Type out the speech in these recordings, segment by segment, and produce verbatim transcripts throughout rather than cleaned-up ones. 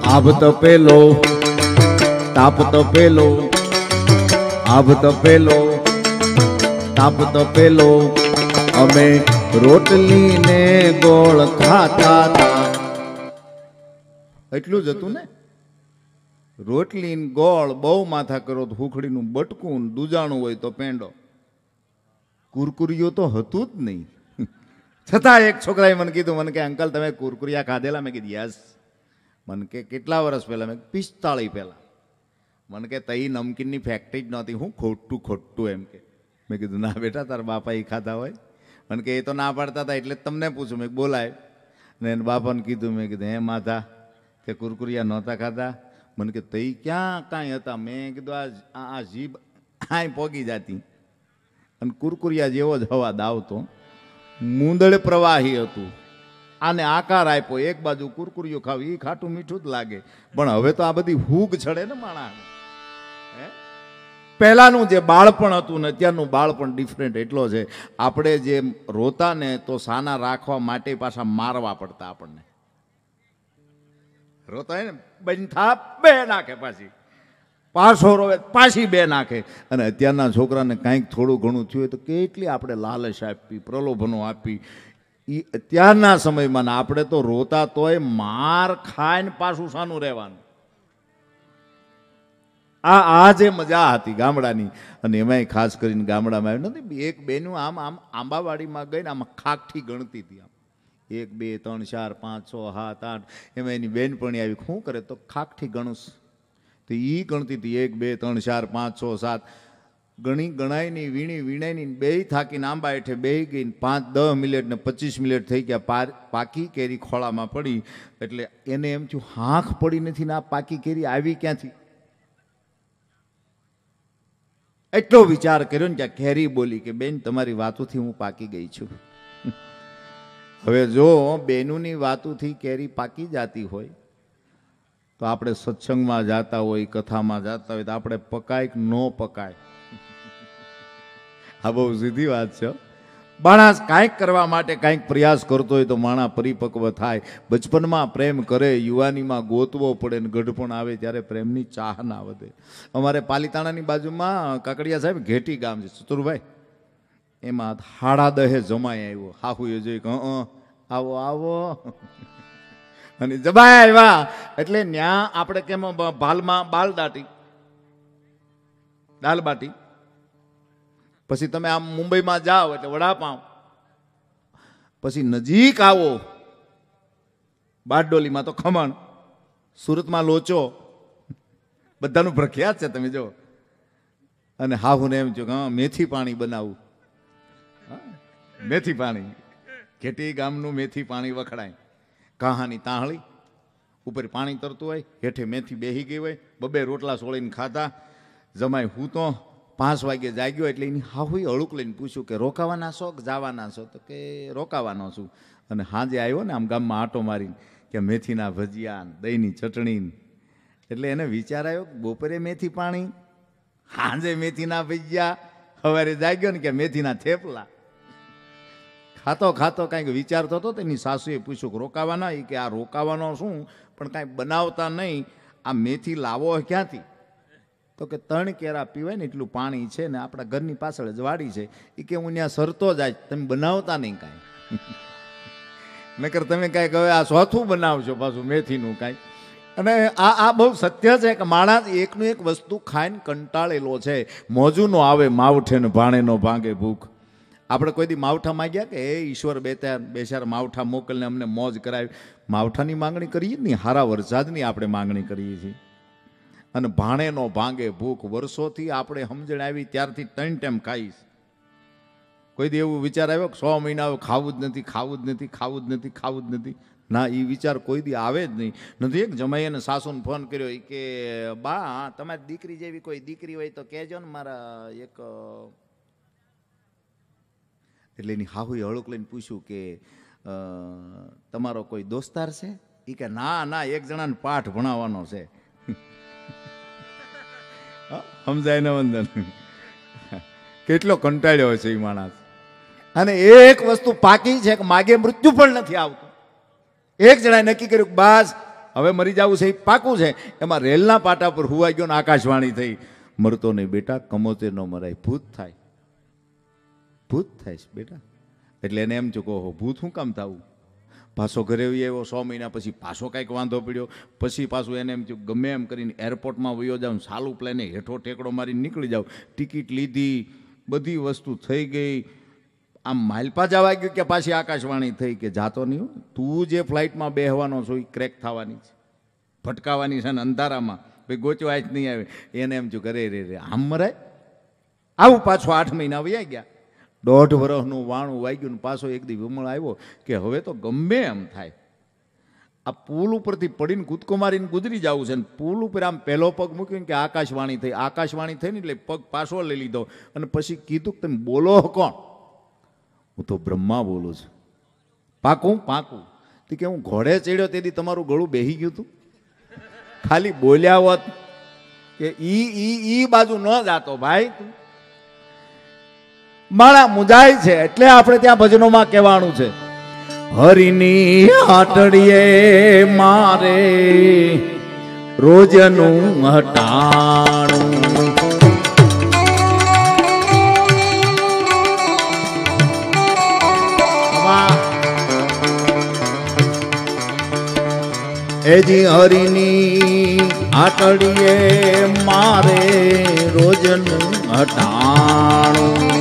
આબ તો પેલો તાપ તો પેલો આબ તો પેલો તાપ તો પેલો અમે રોટલી ને ગોળ ખાતા હતા. એટલું જ હતું ને. રોટલી ને ગોળ બહુ માથા કરો તો હુખડીનું બટકું દૂજાણું હોય તો પેંડો. કુરકુરિયો તો હતું જ નહીં. છતાં એક છોકરાએ મને કીધું, મને કે અંકલ તમે કુરકુરિયા ખાધેલા? મેં કીધું યસ. મને કે કેટલા વર્ષ પહેલા? મેં પિસ્તાળીસ પહેલા. મને કે તઈ નમકીનની ફેક્ટરી જ નહોતી, હું ખોટું ખોટું એમ કે. મેં કીધું ના બેટા, તારા બાપા એ ખાધા હોય. મને કે એ તો ના પાડતા હતા એટલે તમને પૂછું. મેં બોલાય ને એને બાપાને કીધું. મેં કીધું હે માતા તે કુરકુરિયા નહોતા ખાધા? મને કે તઈ ક્યાં કાંઈ હતા? મેં કીધું આ આ જીભ આય પોગી જતી અને કુરકુરિયા જેવો જ હવાદ આવતો. મૂંદળ પ્રવાહી હતું. આને આકાર આપ્યો. એક બાજુ કુરકુરિયો ખાવ એ ખાટું મીઠું જ લાગે, પણ હવે તો આ બધી હૂગ છડે ને માણા. હે પહેલાનું જે બાળપણ હતું ને અત્યારનું બાળપણ ડિફરન્ટ એટલો છે. આપણે જે રોતા ને તો સાના રાખવા માટે પાછા મારવા પડતા. આપણને રોતા હોય ને બંધા બે નાખે, પાછી પાછો રોવે પાછી બે નાખે. અને અત્યારના છોકરાને કાંઈક થોડું ઘણું થયું હોય તો કેટલી આપણે લાલચ આપી, પ્રલોભનો આપી. એ અત્યારના સમયમાં આપણે તો રોતા તોય માર ખાઈને પાછું સાનું રહેવાનું. આ આ જે મજા હતી ગામડાની, અને એમાંય ખાસ કરીને ગામડામાં આવ્યું નથી. એક બેનું આમ આમ આંબાવાડીમાં ગઈ ને આમ ખાકઠી ગણતી હતી. આમ એક બે ત્રણ ચાર પાંચ છ સાત આઠ એમાં એની બેનપણી આવી. શું કરે તો ખાકઠી ગણું તો એ ગણતી હતી. એક બે ત્રણ ચાર પાંચ છ સાત ગણી ગણાયની વીણી વીણાયની બે થાકીને આંબા હેઠે બેહી ગઈ. પાંચ દસ મિનિટ ને પચીસ મિનિટ થઈ ગયા. પાર પાકી કેરી ખોળામાં પડી એટલે એને એમ થયું હાંખ પડી નથી ને આ પાકી કેરી આવી ક્યાંથી. એટલો વિચાર કર્યો ને ત્યાં કેરી બોલી કે બેન તમારી વાતોથી હું પાકી ગઈ છું. હવે જો બેનુની વાતોથી કેરી પાકી જતી હોય તો આપણે સત્સંગમાં જાતા હોય, કથામાં જાતા હોય તો આપણે પકાય કે ન પકાય? આ બહુ સીધી વાત છે. માણસ કાંઈક કરવા માટે કાંઈક પ્રયાસ કરતો હોય તો માણસ પરિપક્વ થાય. બચપનમાં પ્રેમ કરે, યુવાનીમાં ગોતવો પડે ને ગઢપણ આવે ત્યારે પ્રેમની ચાહ ના વધે. અમારે પાલીતાણાની બાજુમાં કાકડિયા સાહેબ ઘેટી ગામ છે, ચતુરભાઈ, એમાં હાડા દહે જમાઈ આવ્યો. હાહુએ જોઈ કે આવો આવો અને જમાઈ આવ્યા એટલે ન્યા આપણે કેમ ભાલમાં બાલ દાટી દાલ બાટી. પછી તમે આમ મુંબઈમાં જાઓ એટલે વડાપાઉં. પછી નજીક આવો બારડોલીમાં તો ખમણ, સુરતમાં લોચો, બધાનું પ્રખ્યાત છે. તમે જો અને હાહુને એમ છો કે હા મેથી પાણી બનાવું. મેથી પાણી ઘેટી ગામનું મેથી પાણી વખણાય. કાહાની તાહળી ઉપર પાણી તરતું હોય, હેઠે મેથી બેહી ગઈ હોય, બબે રોટલા સોળીને ખાતા. જમાય હું તો પાંચ વાગે જાગ્યો એટલે એની હાહુએ હળુક લઈને પૂછ્યું કે રોકાવાના છો કે જવાના છો? તો કે રોકાવાનો છું. અને હાજે આવ્યો ને આમ ગામમાં આંટો મારીને કે મેથીના ભજીયા, દહીંની ચટણી. એટલે એને વિચાર આવ્યો બપોરે મેથી પાણી, હાજે મેથીના ભજીયા, સવારે જાગ્યો ને કે મેથીના થેપલા. ખાતો ખાતો કાંઈક વિચારતો હતો. તેની સાસુએ પૂછ્યું કે રોકાવાના? એ કે આ રોકાવાનો શું, પણ કાંઈ બનાવતા નહીં, આ મેથી લાવો ક્યાંથી? તો કે ત્રણ કેરા પીવાય ને એટલું પાણી છે ને આપણા ઘરની પાછળ જ વાડી છે. એ કે હું ત્યાં સરતો જાય, તમે બનાવતા નહીં કાંઈ. નકર તમે કાંઈક હવે આ ચોથું બનાવશો પાછું મેથીનું કાંઈક. અને આ આ બહુ સત્ય છે કે માણસ એકનું એક વસ્તુ ખાઈને કંટાળેલો છે. મોજું નો આવે માવઠે ને ભાણે નો ભાંગે ભૂખ. આપણે કોઈ દી માવઠા માગ્યા કે હે ઈશ્વર બે ચાર બે ચાર માવઠા મોકલને અમને મોજ કરાવી? માવઠાની માંગણી કરીએ જ નહીં, હારા વરસાદની આપણે માંગણી કરીએ છીએ. અને ભાણે નો ભાંગે ભૂખ. વર્ષોથી આપણે સમજણ આવી ત્યારથી ત્રણ ટાઈમ ખાઈશ. કોઈ દી એવું વિચાર આવ્યો કે સો મહિના ખાવું જ નથી, ખાવું જ નથી, ખાવું જ નથી, ખાવું જ નથી? ના, એ વિચાર કોઈ દી આવે જ નહીં. નથી એક જમાઈને સાસુને ફોન કર્યો કે બા તમારી દીકરી જેવી કોઈ દીકરી હોય તો કહેજો ને મારા એક. એટલે એની હાહુએ હળુક લઈને પૂછ્યું કે તમારો કોઈ દોસ્તાર છે? એ કે ના ના, એક જણાને પાઠ ભણાવવાનો છે. સમજાય ને વંદન? કેટલો કંટાળ્યો છે એ માણસ. અને એક વસ્તુ પાકી છે કે માગે મૃત્યુ પણ નથી આવતું. એક જણાએ નક્કી કર્યું બસ હવે મરી જવું છે એ પાકું છે. એમાં રેલના પાટા પર હુવાઈ ગયો ને આકાશવાણી થઈ, મરતો નહીં બેટા, કમોતે ન મરાય, ભૂત થાય, ભૂત થાય છે બેટા. એટલે એને એમ ચૂકો હો ભૂત શું કામ થવું. પાછો ઘરે આવ્યો, સો મહિના પછી પાછો કાંઈક વાંધો પડ્યો. પછી પાછું એને એમ થયું ગમે એમ કરીને એરપોર્ટમાં વયો જાઉં, સાલું પ્લેને હેઠો ટેકડો મારીને નીકળી જાઉં. ટિકિટ લીધી, બધી વસ્તુ થઈ ગઈ. આમ માલપા જવા ગયું કે પાછી આકાશવાણી થઈ કે જાતો નહીં હો, તું જે ફ્લાઇટમાં બેહવાનો છો એ ક્રેક થવાની છે, ભટકાવાની છે ને અંધારામાં, ભાઈ ગોચો આજ નહીં આવે. એને એમ થયું કરે રે રે આમ મરાય. આવું પાછું આઠ મહિના વયા ગયા. દોઢ વર્ષનું વાણું વાગ્યું ને પાછો એક દી વિમળ આવ્યો કે હવે તો ગમે એમ થાય, આ પુલ ઉપરથી પડીને કૂદકો મારીને ગુજરી જવું છે. ને પુલ ઉપર આમ પહેલો પગ મૂક્યો કે આકાશવાણી થઈ. આકાશવાણી થઈ ને એટલે પગ પાછો લઈ લીધો અને પછી કીધું કે તમે બોલો કોણ. હું તો બ્રહ્મા બોલું છું. પાકું પાકું તે કે હું ઘોડે ચડ્યો તેથી તમારું ગળું બેહી ગયું હતું, ખાલી બોલ્યા હોત કે ઈ ઈ ઈ બાજુ ન જાતો ભાઈ, માળા મુજાય છે. એટલે આપણે ત્યાં ભજનોમાં કહેવાનું છે, હરિની આટડીએ મારે રોજનું હટાણું. એજી હરિની આટડીએ મારે રોજનું હટાણું.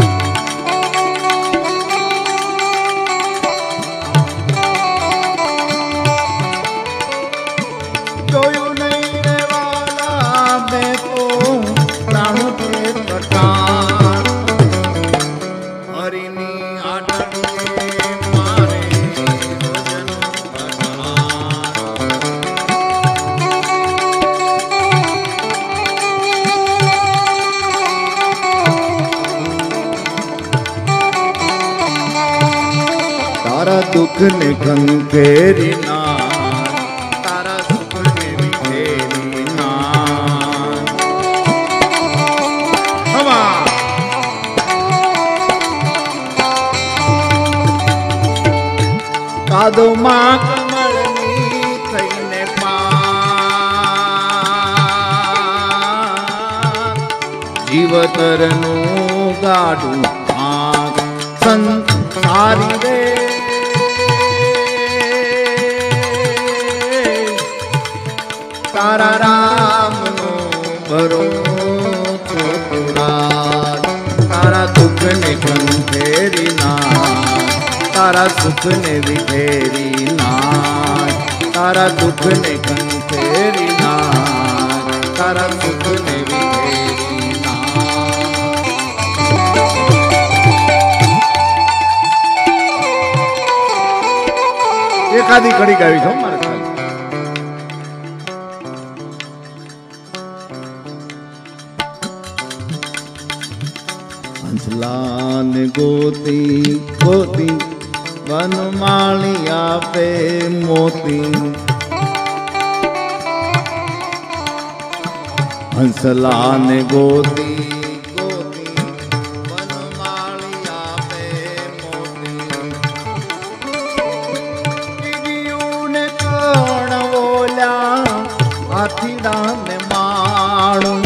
જોયું નહીં રે વાલા મેં તો પ્રાણું તે કટાણ. હરિની આટડીએ મારે રોજનું તારા દુઃખ ને ખંખેરી ના, તારા સુખ ને વિખેરી ના. હવા કાદોમાં કમળની થઈને પાક, જીવતરનું ગાડું આંક સંસારી રે. તારા રામનો ભરો છોકરા, તારા દુઃખ ને ખંખેરી ના, તારા સુખ ને વિખેરી ના. તારા દુઃખ ને ખંખેરી ના, તારા સુખ ને વિખેરી ના. એકાદી કડી ગાવી છો મારે. હંસલાલ ગોતી ગોતી વનમાળી આપે મોતી. હંસલાલ ગોતી ગોતી વનમાળી આપે મોતી. દીદીઓને કણ બોલ્યા હાથીડાને માણું.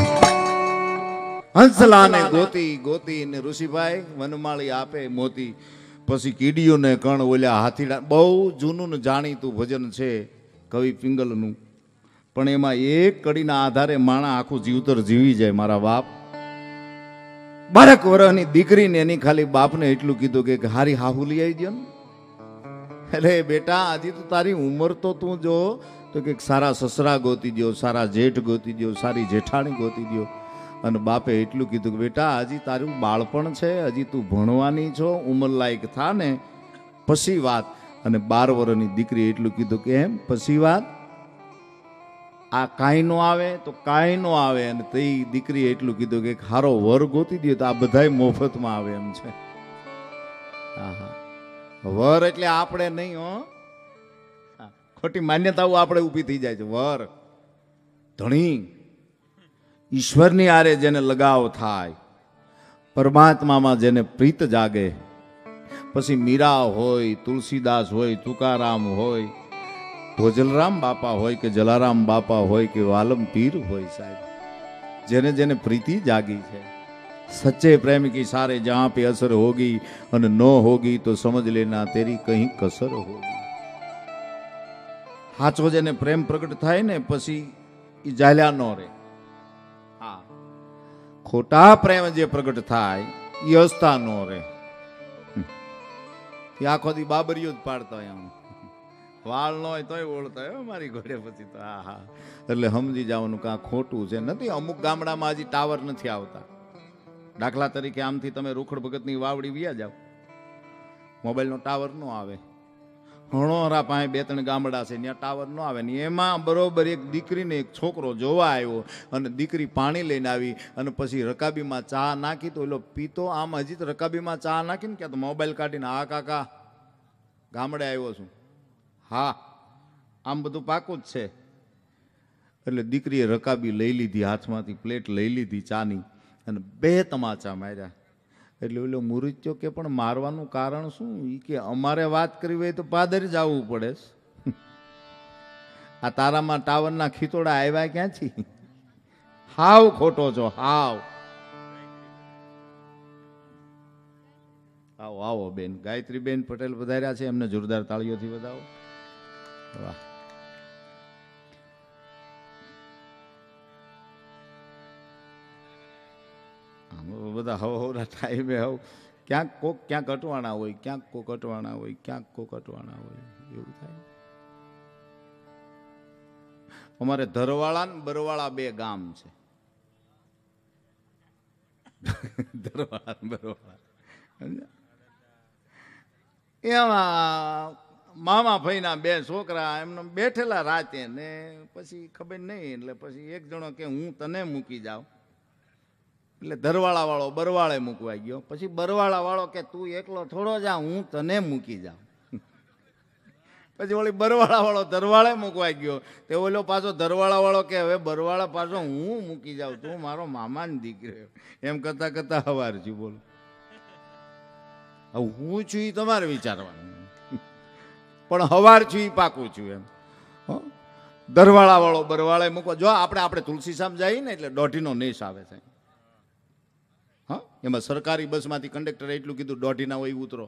હંસલાને ગોતી ગોતી ને ઋષિભાઈ વનમાળી આપે મોતી. પછી કીડીઓને કણ ઓલ્યા હાથીડા. બહુ જૂનું ને જાણીતું ભજન છે કવિ પિંગલનું, પણ એમાં એક કડીના આધારે માણા આખું જીવતર જીવી જાય. મારા બાપ બારક વર્ષની દીકરીને એની ખાલી બાપને એટલું કીધું કે હારી હાહુ લઈ આવી દો ને. એટલે બેટા હજી તો તારી ઉંમર તો તું જો તો કે સારા સસરા ગોતી દો, સારા જેઠ ગોતી દો, સારી જેઠાણી ગોતી દો. અને બાપે એટલું કીધું કે બેટા હજી તારું બાળપણ છે, હજી તું ભણવાની છો, ઉંમર લાયક થા ને પછી વાત. અને બાર વર્ષની દીકરી એટલું કીધું કે એમ પછી વાત, આ કાંઈ નો આવે તો કાંઈ નો આવે. અને તે દીકરી એટલું કીધું કે હારો વર ગોતી દે તો આ બધાય મફતમાં આવે એમ છે. હા, વર એટલે આપણે નહીં હો, ખોટી માન્યતાઓ આપણે ઊભી થઈ જાય છે. વર ધણી ઈશ્વરની આરે જેને લગાવ થાય, પરમાત્મામાં જેને પ્રીત જાગે, પછી મીરા હોય, તુલસીદાસ હોય, તુકારામ હોય, ભોજલરામ બાપા હોય કે જલારામ બાપા હોય કે વાલમ પીર હોય સાહેબ, જેને જેને પ્રીતિ જાગી છે, सच्चे प्रेम की सारे जहां पे असर होगी और न होगी तो समझ लेना तेरी कहीं कसर होगी। हाचो जेने प्रेम प्रकट थाय ने पसी ई जाल्या न रे। हाँ, खोटा प्रेम जे प्रकट थाय ई हसता न रे। ई आखो दी बाबरियो ज पाड़ता હોય આમ વાળ ન હોય તોય ઓળતા હોય મારી ઘોડે પછી તો હા હા એટલે સમજી જવાનું કે આ ખોટું છે નથી। અમુક ગામડામાં હજી ટાવર નથી આવતા। દાખલા તરીકે આમથી તમે રૂખડ ભગતની વાવડી વ્યા જાઓ, મોબાઈલનો ટાવર ન આવે। હણોરા પાસે બે ત્રણ ગામડા છે ત્યાં ટાવર ન આવે ને એમાં બરોબર એક દીકરીને એક છોકરો જોવા આવ્યો અને દીકરી પાણી લઈને આવી અને પછી રકાબીમાં ચા નાખી તો એલો પીતો આમ હજી તો રકાબીમાં ચા નાખીને ક્યાં તો મોબાઈલ કાઢીને હા કાકા ગામડે આવ્યો છું, હા આમ બધું પાકું જ છે। એટલે દીકરીએ રકાબી લઈ લીધી, હાથમાંથી પ્લેટ લઈ લીધી ચાની અને બે તમાચા માર્યા। એટલે ઓલો મુરીત્યો કે પણ મારવાનું કારણ શું? એ કે અમારે વાત કરવી હોય તો પાદર જવું પડે, આ તારામાં ટાવરના ખીતોડા આવ્યા ક્યાંથી? હાવ ખોટો છો હાવ। આવો આવો બેન ગાયત્રી બેન પટેલ પધાર્યા છે, એમને જોરદાર તાળીઓથી વધાવો। વાહ, બધા હવ હવના ટાઈમે હવ ક્યાંક કોક ક્યાંક અટવાણા હોય, ક્યાંક કોક અટવાણા હોય, ક્યાંક કોક અટવાણા હોય, એવું થાય। અમારે ધરવાળા ને બરવાળા બે ગામ છે, ધરવાળા ને બરવાળા। એમાં મામા ભાઈના બે છોકરા એમને બેઠેલા રાતે ને પછી ખબર નહીં એટલે પછી એક જણો કે હું તને મૂકી જાઉં, એટલે ધરવાળા વાળો બરવાળે મૂકવા ગયો, પછી બરવાળા વાળો કે તું એકલો થોડો જા હું તને મૂકી જાઉં, પછી ઓલી બરવાળા વાળો ધરવાળે મૂકવા ગયો તે ઓલો પાછો ધરવાળા વાળો કે હવે બરવાળા પાછો હું મૂકી જાઉં, તું મારો મામાની દીકરો, એમ કરતા કરતા હવાર છું। બોલો હવે હું છું એ તમારે વિચારવાનું, પણ હવાર છું એ પાકું છું એમ। ધરવાળા વાળો બરવાળે મૂકવા જો આપણે આપણે તુલસી સામ જઈએ ને એટલે દોઢીનો નેશ આવે છે। હા, એમાં સરકારી બસમાંથી કંડક્ટરે એટલું કીધું દોઢી ના હોય ઉતરો,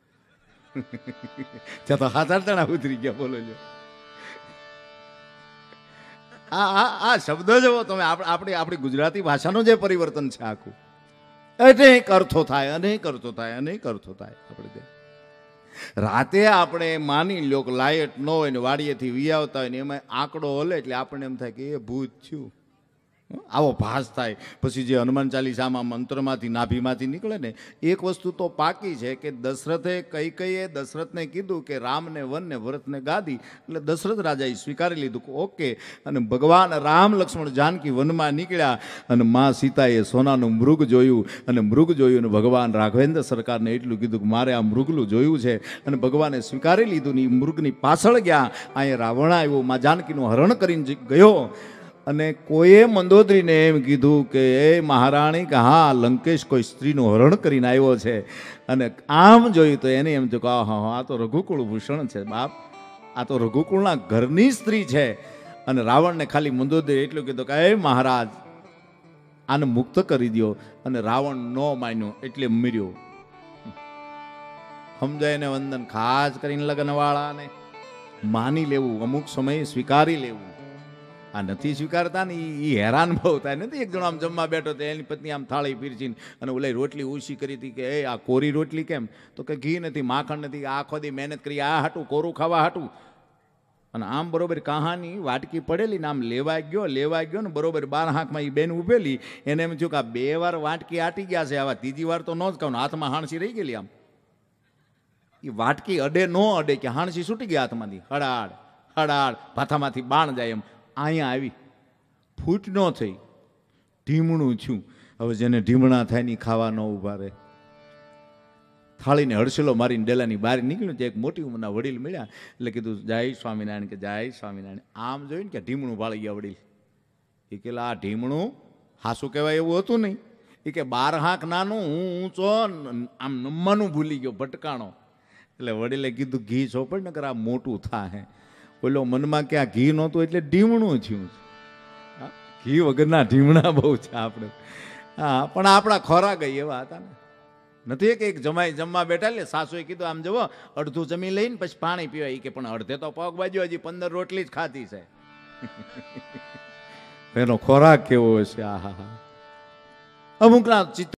ત્યાં તો હાથ આઠ ઉતરી ગયા। બોલો છો આ આ આ શબ્દ જવો તમે આપણી આપણી ગુજરાતી ભાષાનું જે પરિવર્તન છે આખું, અનેક અર્થો થાય, અનેક અર્થો થાય, અનેક અર્થો થાય। આપણે રાતે આપણે માની લો કે લાઇટ ન હોય ને વાડીએથી વી આવતા હોય ને એમાં આંકડો હલે એટલે આપણને એમ થાય કે એ ભૂત થયું, આવો ભાસ થાય। પછી જે હનુમાન ચાલીસામાં મંત્રમાંથી નાભીમાંથી નીકળે ને એક વસ્તુ તો પાકી છે કે દશરથે કઈ કઈએ દશરથને કીધું કે રામને વન ને ભરતને ગાદી, એટલે દશરથ રાજાએ સ્વીકારી લીધું કે ઓકે। અને ભગવાન રામ લક્ષ્મણ જાનકી વનમાં નીકળ્યા અને મા સીતાએ સોનાનું મૃગ જોયું અને મૃગ જોયું અને ભગવાન રાઘવેન્દ્ર સરકારને એટલું કીધું કે મારે આ મૃગલું જોયું છે અને ભગવાને સ્વીકારી લીધું ને એ મૃગની પાછળ ગયા, અહીંયા રાવણ આવ્યો, મા જાનકીનું હરણ કરીને ગયો અને કોઈએ મંદોદરીને એમ કીધું કે એ મહારાણી કે હા લંકેશ કોઈ સ્ત્રીનું હરણ કરીને આવ્યો છે, અને આમ જોયું તો એને એમ થયું કે હા હા આ તો રઘુકુળ ભૂષણ છે બાપ, આ તો રઘુકુળના ઘરની સ્ત્રી છે। અને રાવણને ખાલી મંદોદરી એટલું કીધું કે એ મહારાજ આને મુક્ત કરી દો, અને રાવણ ન માન્યો એટલે મર્યો। સમજાય ને વંદન ખાસ કરીને લગ્નવાળાને માની લેવું, અમુક સમયે સ્વીકારી લેવું। આ નથી સ્વીકારતા ને એ હેરાન બહુ થાય નથી। એક જણો આમ જમવા બેઠો તો એની પત્ની આમ થાળી પીરસીને અને ઓલા રોટલી ઓછી કરી હતી કે એ આ કોરી રોટલી કેમ, તો કે ઘી નથી માખણ નથી, આખો દી મહેનત કરી આ હાટું કોરું ખાવા હાટું। અને આમ બરોબર કહાની વાટકી પડેલી ને આમ લેવા ગયો લેવા ગયો ને બરોબર બાર હાંકમાં એ બેન ઉભેલી, એને એમ થયું કે આ બે વાર વાટકી આટી ગયા છે, આવા ત્રીજી વાર તો ન જ કહું, હાથમાં હાણસી રહી ગયેલી આમ, એ વાટકી અડે ન અડે કે હાણસી છૂટી ગયા હાથમાંથી, હડાડ હડાડ ભાથામાંથી બાણ જાય એમ અહીંયા આવી, ફૂટ ન થઈ, ઢીમણું છું। હવે જેને ઢીમણા થાય ને ખાવા ન ઉભા રહે, થાળીને હડસેલો મારીને ડેલાની બહાર નીકળ્યું ત્યાં એક મોટી ઉંમરના વડીલ મળ્યા, એટલે કીધું જય સ્વામિનારાયણ, કે જય સ્વામિનારાયણ। આમ જોયું ને કે ઢીમણું ભાળી ગયા વડીલ, એ કે આ ઢીમણું હાસું કહેવાય એવું હતું નહીં, એ કે બાર હાંક નાનું હું ઊંચો આમ નમવાનું ભૂલી ગયો ભટકાણો, એટલે વડીલે કીધું ઘી ચોપડ ને કર આ મોટું થાય, ઓલો મનમાં કે આ ઘી નહોતું એટલે ઢીમણું થયું છે. હા, ઘી વગરના ઢીમણા બહુ છે આપણે. હા, પણ આપણા ખોરાક એવા હતા ને. નથી કે એક જમાઈ જમવા બેઠા એટલે સાસુએ કીધું આમ જવો અડધું જમી લઈને પછી પાણી પીવાય. કે પણ અડધે તો પગ બાજુ હજી પંદર રોટલી જ ખાતી છે. એનો ખોરાક કેવો હશે. આ હા હા અમુકના ચિત્ર